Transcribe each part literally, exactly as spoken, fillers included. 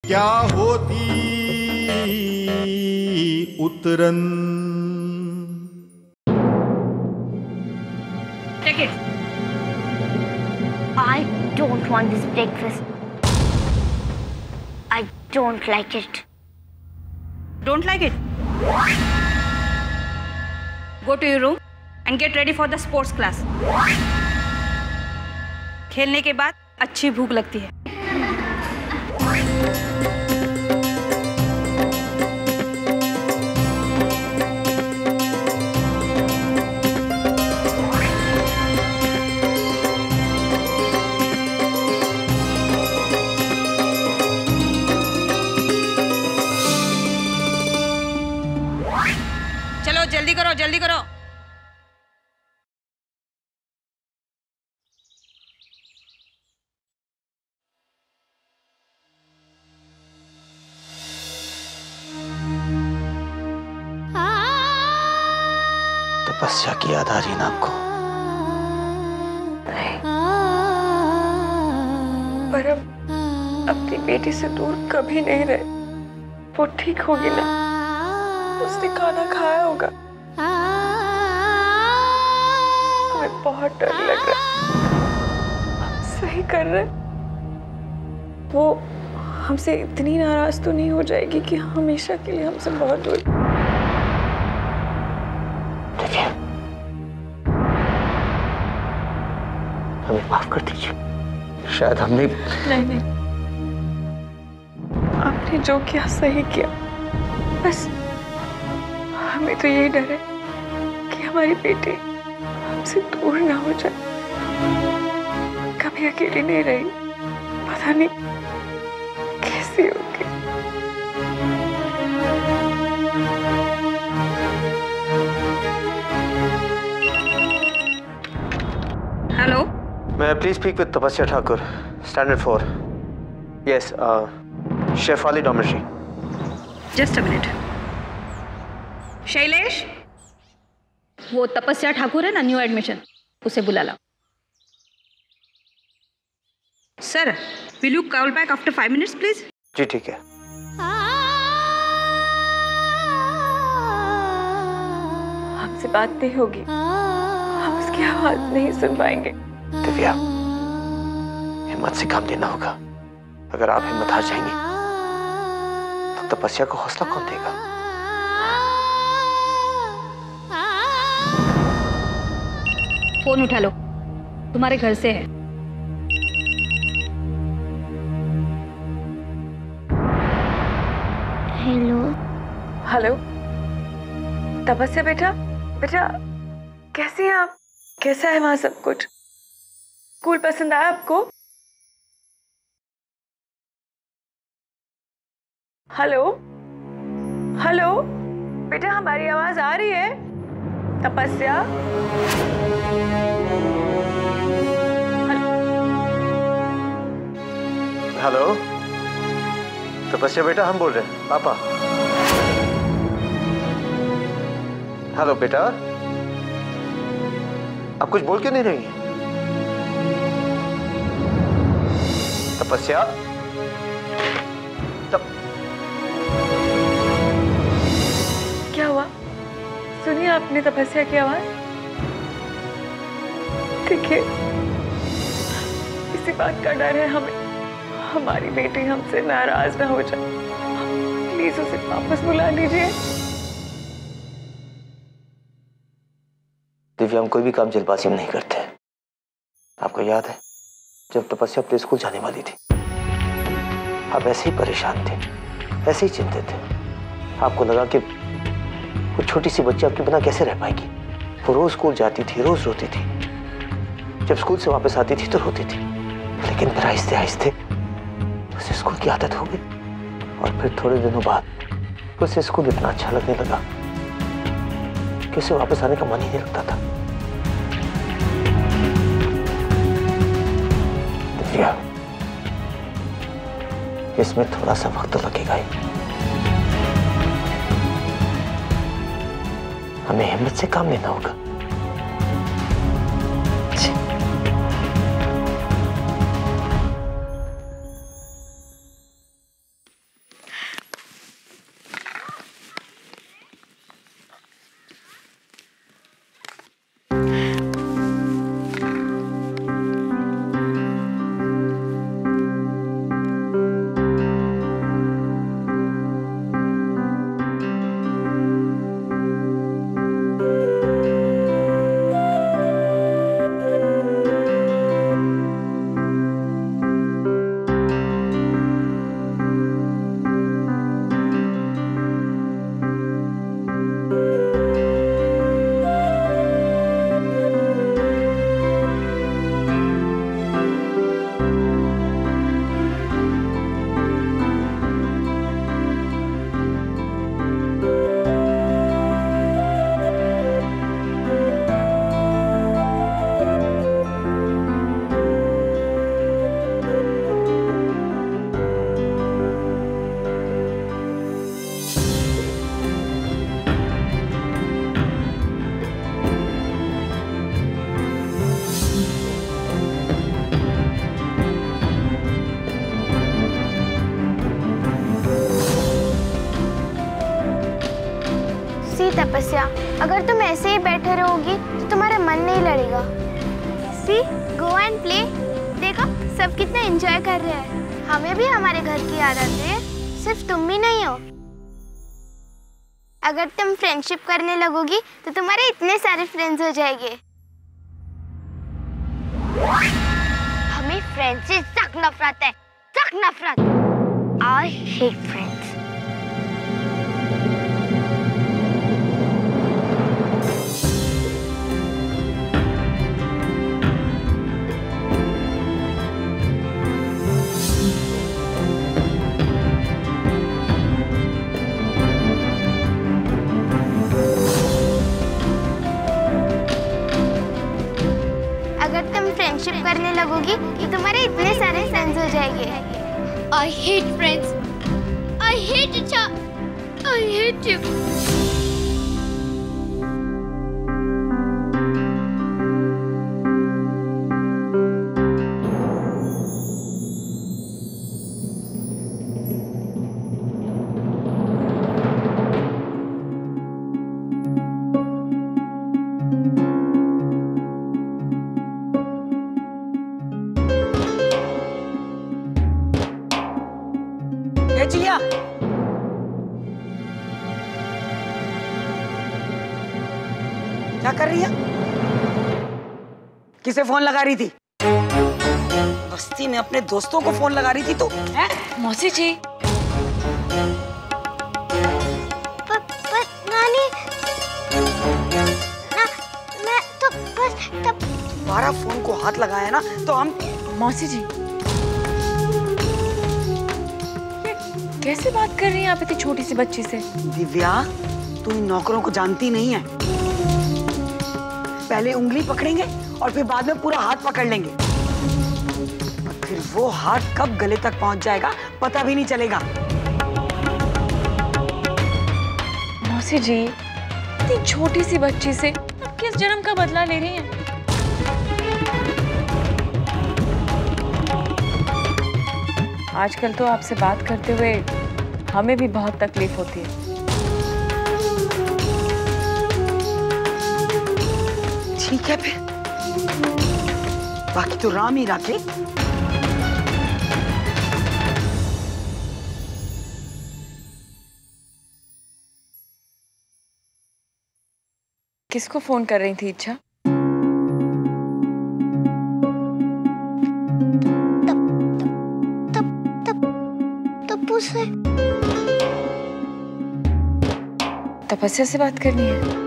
क्या होती उतरन। Take it. I don't want this breakfast. I don't like it. Don't like it? Go to your room and get ready for the sports class. खेलने के बाद अच्छी भूख लगती है। चलो जल्दी करो, जल्दी करो। तपस्या की याद आ रही ना आपको? नहीं, पर अब अपनी बेटी से दूर कभी नहीं रहे। वो ठीक होगी ना? उसने खाना खाया होगा। हमें बहुत डर लग रहा है। हम सही कर रहे? वो हमसे इतनी नाराज तो नहीं हो जाएगी कि हमेशा के लिए हमसे बहुत दूर? हमें माफ कर दीजिए। शायद हमने नहीं नहीं, आपने जो किया सही किया। बस हमें तो यही डर है कि हमारी बेटी हमसे दूर ना हो जाए। कभी अकेली नहीं रही, पता नहीं कैसी होगी। हेलो, मैं please speak with Tapasya Thakur, standard four. Yes, chef वाली dormitory. Just a minute. Shailesh, वो तपस्या ठाकुर है ना, न्यू एडमिशन, उसे बुला ला। Sir, will you call back after five minutes please? जी ठीक है। हमसे बात नहीं होगी, हम उसकी आवाज नहीं सुन पाएंगे। दिव्या, हिम्मत से काम लेना होगा। अगर आप हिम्मत हार जाएंगी तो तपस्या को हौसला कौन देगा? फोन उठा लो, तुम्हारे घर से है। हेलो। हेलो, तपस्या बेटा, बेटा कैसी हैं आप? कैसा है वहां सब कुछ? स्कूल पसंद आया आपको? हेलो हेलो बेटा, हमारी आवाज आ रही है? तपस्या, हेलो तपस्या बेटा, हम बोल रहे हैं, पापा। हेलो बेटा, आप कुछ बोल क्यों नहीं रही हैं? तपस्या, तप... क्या हुआ? सुनिए आपने तपस्या की आवाज? देखिए, इसी बात का डर है हमें, हमारी बेटी हमसे नाराज ना हो जाए। प्लीज उसे वापस बुला लीजिए। दिव्या, हम कोई भी काम जल्दबाजी में नहीं करते। आपको याद है जब तपस्या अपने स्कूल जाने वाली थी, आप ऐसे ही परेशान थे, ऐसे ही चिंतित थे। आपको लगा कि वो छोटी सी बच्ची आपके बिना कैसे रह पाएगी। वो रोज स्कूल जाती थी, रोज रोती थी। जब स्कूल से वापस आती थी तो रोती थी, लेकिन फिर आहिस्ते आहिस्ते उसे स्कूल की आदत हो गई। और फिर थोड़े दिनों बाद उसे स्कूल इतना अच्छा लगने लगा कि उसे वापस आने का मन ही नहीं लगता था। दिव्या, इसमें थोड़ा सा वक्त तो लगेगा ही। हमें हिम्मत से काम लेना होगा। तपस्या, अगर तुम ऐसे ही बैठे रहोगी तो तुम्हारा मन नहीं लड़ेगा। See, go and play. देखो सब कितना एंजॉय कर रहे हैं। हमें भी हमारे घर की याद आती है, सिर्फ तुम भी नहीं हो। अगर तुम फ्रेंडशिप करने लगोगी तो तुम्हारे इतने सारे फ्रेंड्स हो जाएंगे। हमें फ्रेंड्स से सख्त नफरत है, सख्त नफरत। I hate friends. अगर तुम फ्रेंडशिप करने लगोगी तो तुम्हारे इतने सारे फ्रेंड्स हो जाएंगे। I hate friends. I hate Icha. I hate you. जिया, क्या कर रही है? किसे फोन लगा रही थी? बस्ती में अपने दोस्तों को फोन लगा रही थी तू? हैं? मौसी जी। पर, पर, नानी, ना, मैं तो बस तब तुम्हारा फोन को हाथ लगाया ना तो हम। मौसी जी, कैसे बात कर रही हैं आप इतनी छोटी सी बच्ची से? दिव्या, तू इन नौकरों को जानती नहीं है। पहले उंगली पकड़ेंगे और फिर बाद में पूरा हाथ पकड़ लेंगे। और फिर वो हाथ कब गले तक पहुंच जाएगा पता भी नहीं चलेगा। मौसी जी, इतनी छोटी सी बच्ची से आप किस जन्म का बदला ले रही हैं? आजकल तो आपसे बात करते हुए हमें भी बहुत तकलीफ होती है। ठीक है फिर, बाकी तो राम ही राखे। किसको फोन कर रही थी इच्छा? तप्पू से। तपस्या से बात करनी है?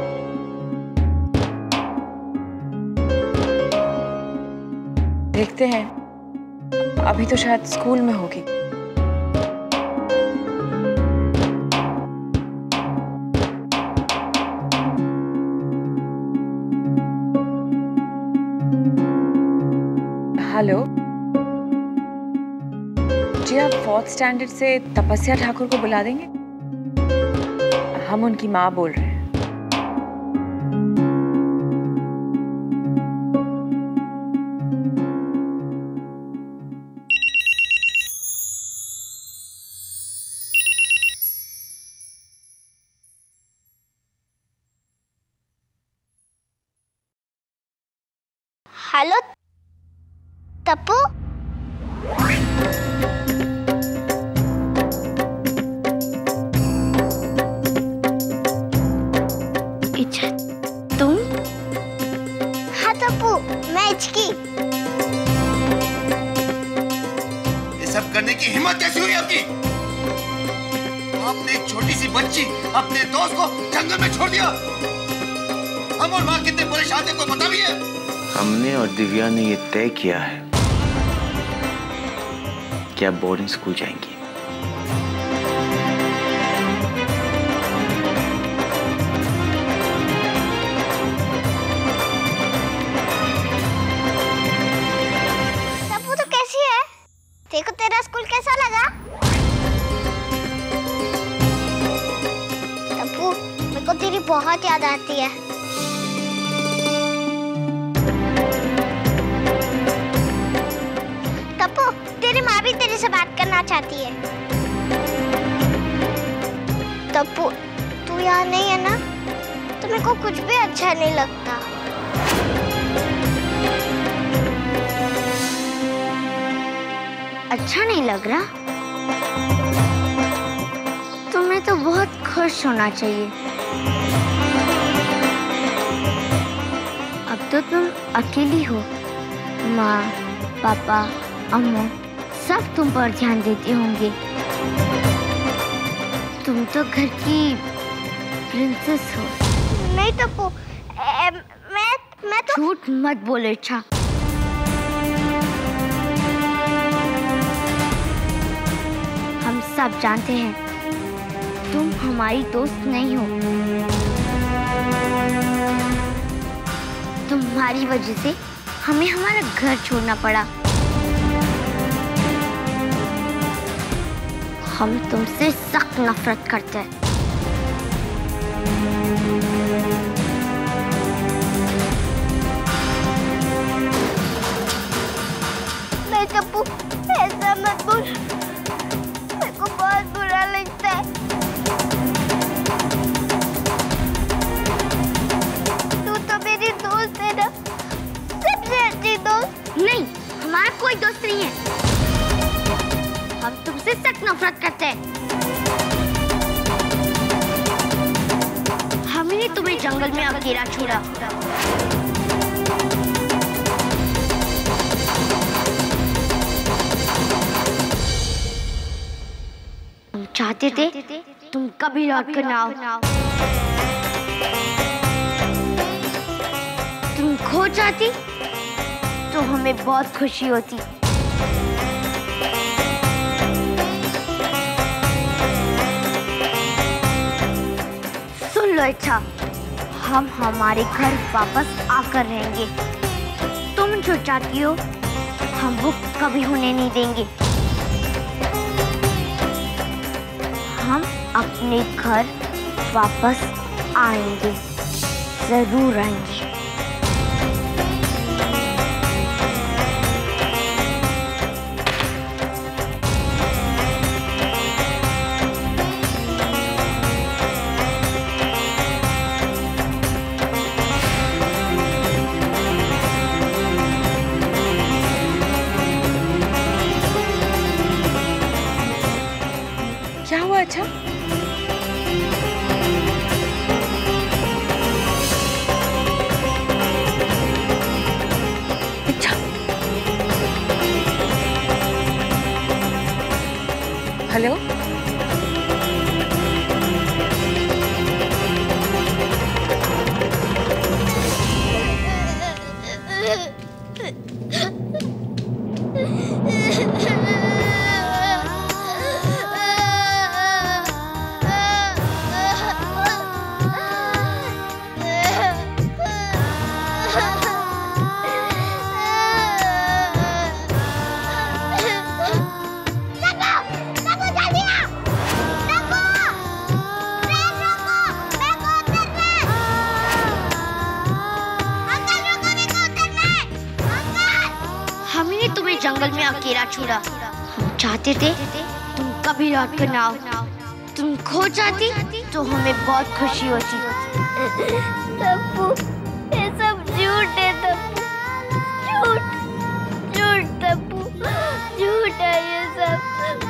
देखते हैं, अभी तो शायद स्कूल में होगी। हेलो जी, आप फोर्थ स्टैंडर्ड से तपस्या ठाकुर को बुला देंगे? हम उनकी माँ बोल रहे हैं। हेलो तप्पू, इच्छा तुम? हाँ तप्पू, मैं इचकी। ये सब करने की हिम्मत कैसी हुई आपकी? आपने एक छोटी सी बच्ची अपने दोस्त को जंगल में छोड़ दिया। हम और माँ कितने परेशान थे, कोई पता भी है? हमने और दिव्या ने ये तय किया है कि आप बोर्डिंग स्कूल जाएंगी। तप्पू तो कैसी है? देखो तेरा स्कूल कैसा लगा? तप्पू, मेरे को तेरी बहुत याद आती है। तप्पू, तेरी माँ भी तेरे से बात करना चाहती है। तप्पू, तू यहाँ नहीं है ना? तो मेरे को कुछ भी अच्छा नहीं लगता। अच्छा नहीं लग रहा? तुम्हें तो बहुत खुश होना चाहिए। अब तो तुम अकेली हो। माँ, पापा, अम्मू सब तुम पर ध्यान देते होंगे। तुम तो घर की प्रिंसेस हो। नहीं टप्पू, मैं मैं तो झूठ मत बोलो। अच्छा, हम सब जानते हैं तुम हमारी दोस्त नहीं हो। तुम्हारी वजह से हमें हमारा घर छोड़ना पड़ा। हम तुमसे सख्त नफरत करते हैं। नहीं टप्पू, ऐसा मत बोल। मेरे को बहुत बुरा लगता है। तू तो मेरी दोस्त है ना, सबसे अच्छी दोस्त। नहीं, हमारा कोई दोस्त नहीं है। हम तुमसे सख्त नफरत करते हैं। हमने तुम्हें जंगल में अकेला छोड़ा। हम चाहते थे तुम कभी लौट कर ना आओ। तुम खो जाती तो हमें बहुत खुशी होती। सुन लो अच्छा, हम हमारे घर वापस आकर रहेंगे। तुम जो चाहती हो हम वो कभी होने नहीं देंगे। हम अपने घर वापस आएंगे, जरूर आएंगे। क्या हुआ? अच्छा, अच्छा, हेलो, जंगल में अकेला छोड़ा। हम चाहते थे तुम कभी लौट कर ना आओ। तुम खो जाती तो हमें बहुत खुशी होती। टप्पू, ये सब झूठ है टप्पू, झूठ झूठ टप्पू, झूठ है ये सब।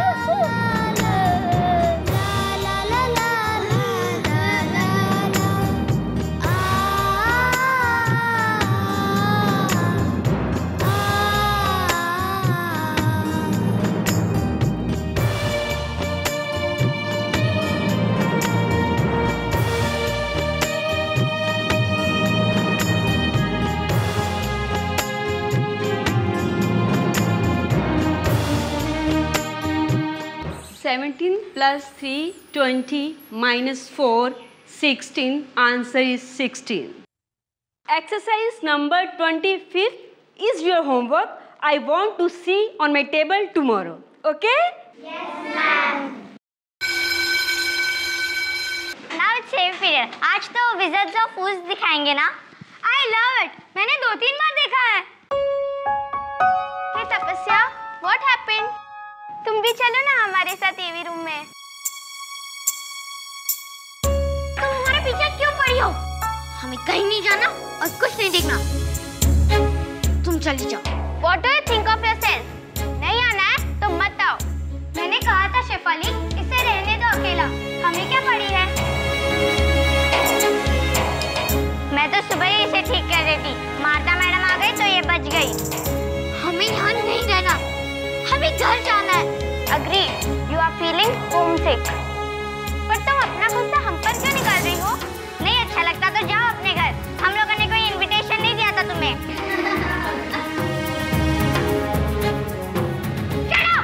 seventeen plus three, twenty, minus four, sixteen. Answer is sixteen. Exercise number twenty-fifth is your homework. I want to see on my table tomorrow. Okay? Yes, ma'am. Now it's same period. आज तो Wizards of Oz दिखाएंगे ना? I love it. मैंने दो तीन बार देखा है। Hey तपस्या, what happened? तुम भी चलो ना हमारे साथ टीवी रूम में। तुम हमारे पीछे क्यों पड़ी हो? हमें कहीं नहीं जाना और कुछ नहीं देखना। तुम चली जाओ। What do you think of yourself? नहीं आना है तो मत आओ। मैंने कहा था शेफाली, इसे रहने दो अकेला। हमें क्या पड़ी है? मैं तो सुबह ही इसे ठीक कर रही थी। माता मैडम आ गई तो ये बच गई। हमें यहाँ नहीं रहना, हमें घर जाना है। Agree. You are feeling homesick. पर तुम अपना गुस्सा हम पर क्यों निकाल रही हो? नहीं अच्छा लगता तो जाओ अपने घर। हम लोगों ने कोई इनविटेशन नहीं दिया था तुम्हें। चलो।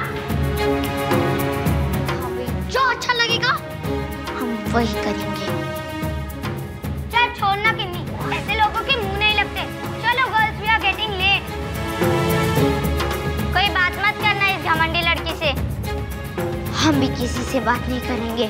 हमें जो अच्छा लगेगा हम वही करेंगे। चल छोड़ना किन्नी, ऐसे लोगों के मुंह नहीं लगते। चलो girls, we are getting late. कोई बात मत करना इस घमंडी लड़की से। हम भी किसी से बात नहीं करेंगे।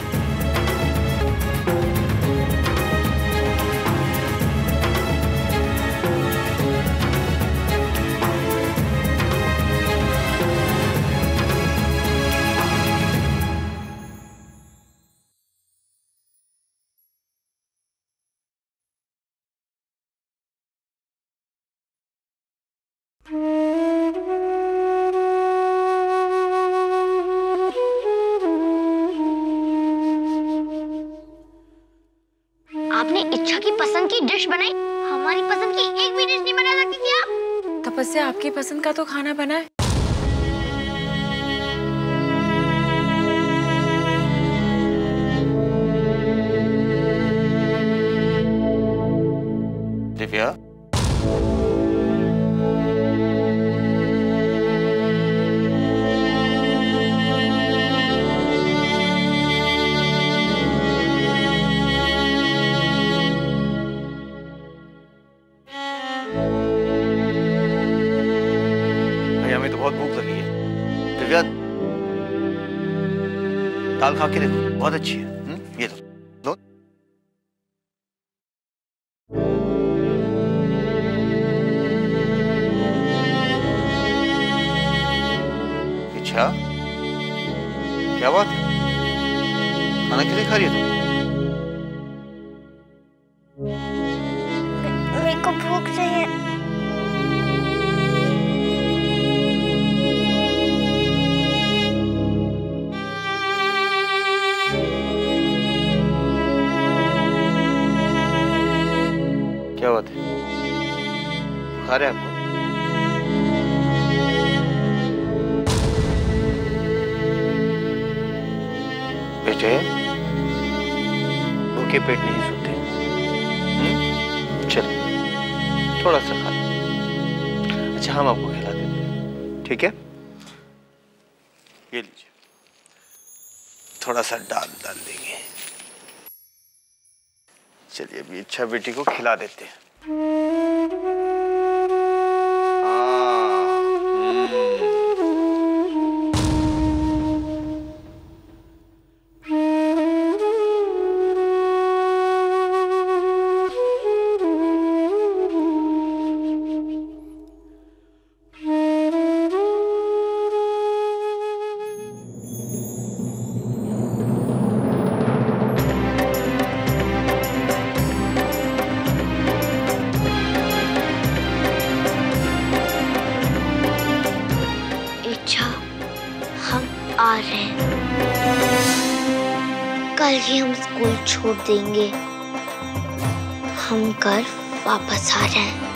आपने इच्छा की पसंद की डिश बनाई, हमारी पसंद की एक भी डिश नहीं बना सकती थी आप? तपस्या, आपकी पसंद का तो खाना बना है। दिव्या, हमें तो बहुत भूख लगी है। दिव्या, दाल खा के देखो, बहुत अच्छी है। हुँ? ये लो, लो। अच्छा, क्या बात है? खाना के लिए खा रही है तुम? मेरे को भूख चाहिए। क्या बात है? बुखार है आपको? बेटे, भूखे पेट नहीं सोते। चलो, थोड़ा सा खा लो। अच्छा, हम आपको खिला देते हैं, ठीक है? ये लीजिए, थोड़ा सा दाल डाल देंगे। चलिए, अभी इच्छा बेटी को खिला देते हैं। आ रहे हैं। कल ही हम स्कूल छोड़ देंगे। हम घर वापस आ रहे हैं।